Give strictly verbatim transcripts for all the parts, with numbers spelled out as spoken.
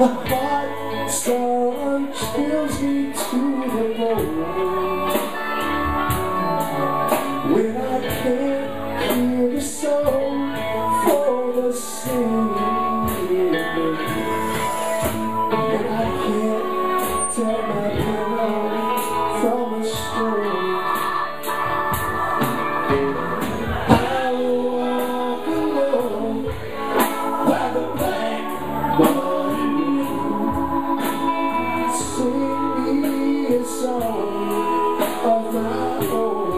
My heart storm chills me to the bone when I can't hear the song for the singing, and I can't tell my pillow from a stone. I walk alone by the black body, sing me a song of my own.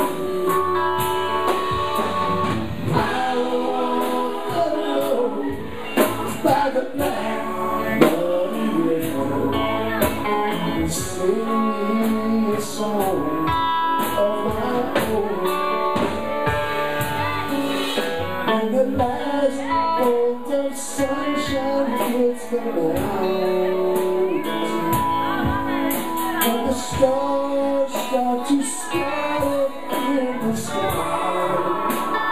I walk alone by the black body river, sing me a song of my own. And the last bolt of sunshine hits the mountain, and the stars start to scatter in the sky.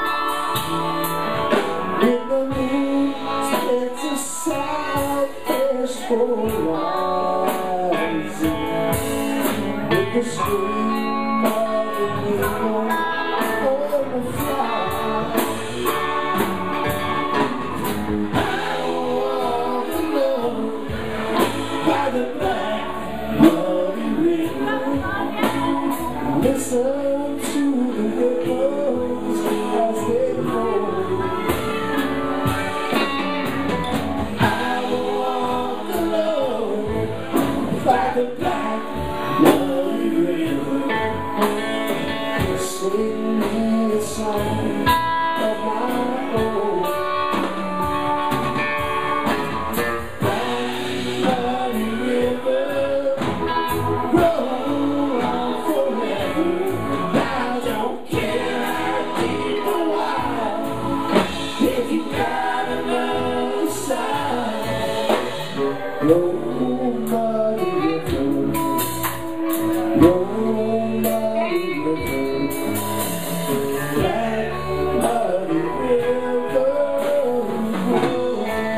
When the moon splits aside, there's horizon, with the scream of the eagle on the fly. I walk alone by the black muddy river, listen to the ripples as they roll. I walk alone by the black muddy river, sing me a song of my own. Black muddy river, roll on forever. I don't care how deep or wide, if you got another side. Roll muddy river, roll muddy river, black muddy river, roll.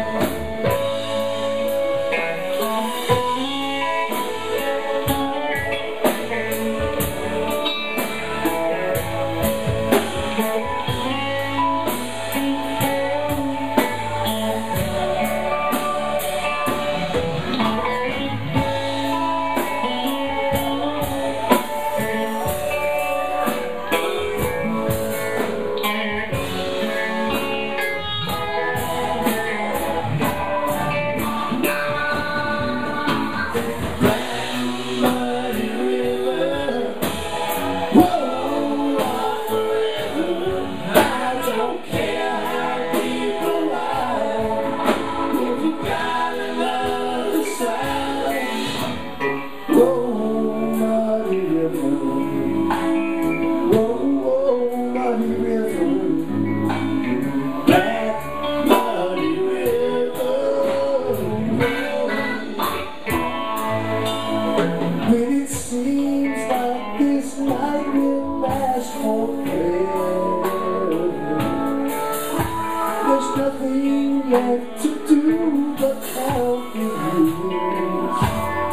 When it seems like this night will last forever, there's nothing left to do but count the years.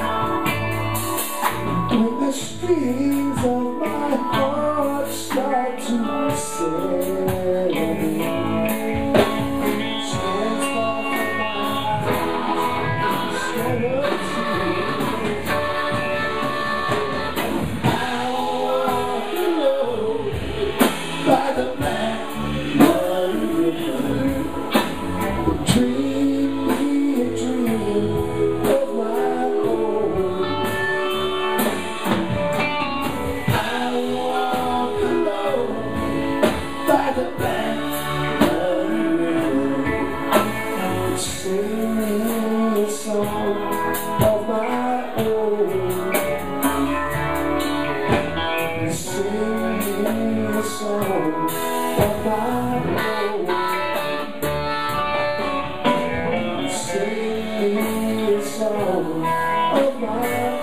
When the strings of my heart start to set, stands far from my stand up to me. By the black muddy river, dream me a dream of my own. I walk alone by the black muddy river, sing me a song of my own. Sing me a song of my own. Sing me a song of my own.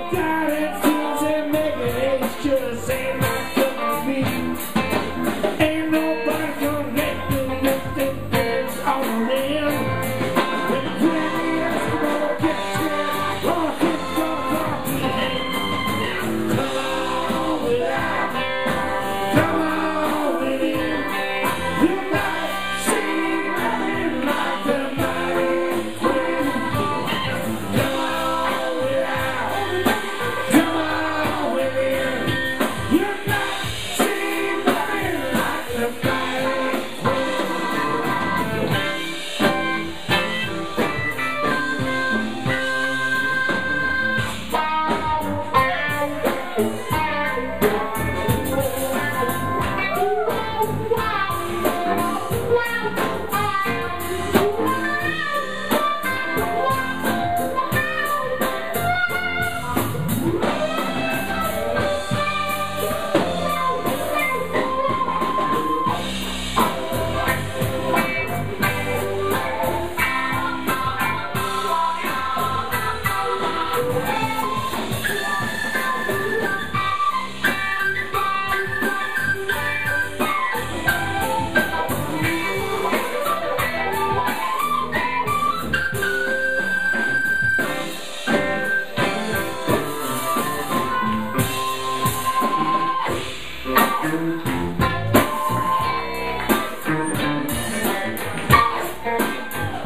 died and fools and make it just ain't not gonna be. Ain't nobody gonna let them lift their hands on them. When the granny Eskimo gets here, all the kids gonna talk to him. Come on with out, come on with him. You might see nothing like the mighty queen. Come on with out, come on with him. You might see nothing like the mighty queen.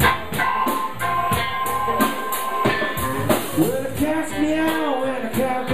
Well, the cat's meow and the cat